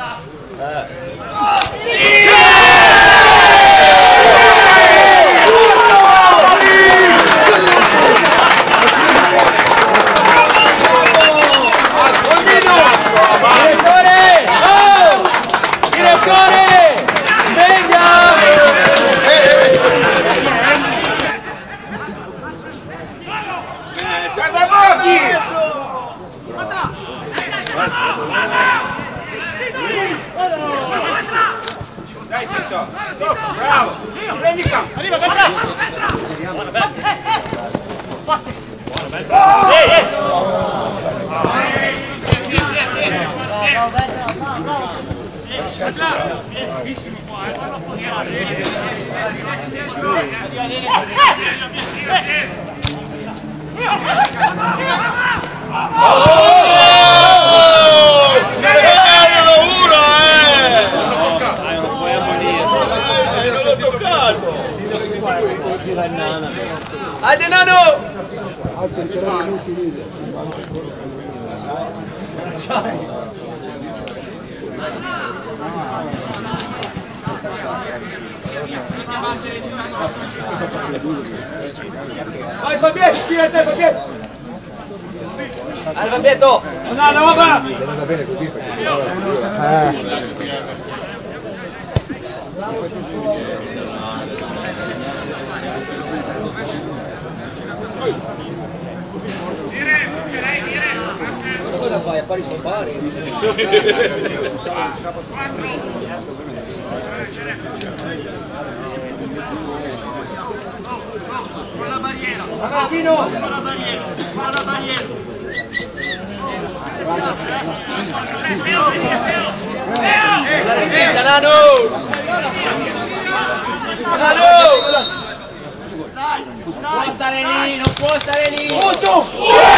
Dai, Tito! Bravo! Prendi il campo! Arriva, guarda! Buona, bella! Batti! Buona, bella! Bravissimo qua, Hadi Nano! Vai Fabietto, tira te Fabietto! Vai Fabietto! No, no, va! Va bene così cosa fai? Appari scompari? Con la barriera! Vino! Con la barriera! Con la barriera! La respinta, Nano! Nano! Non può stare lì, non può stare lì! Punto!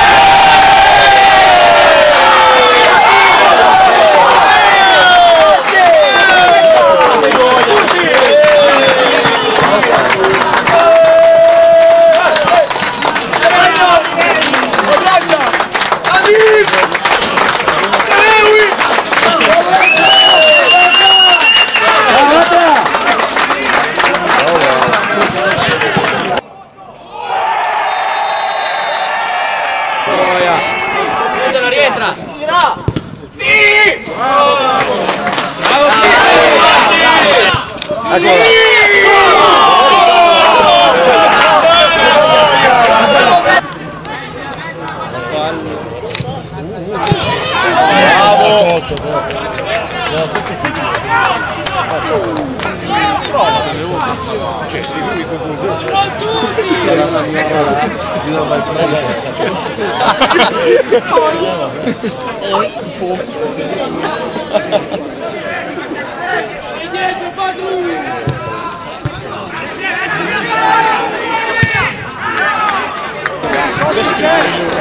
Rientra! Tira! Sì! Bravo! Cioè, sti qui con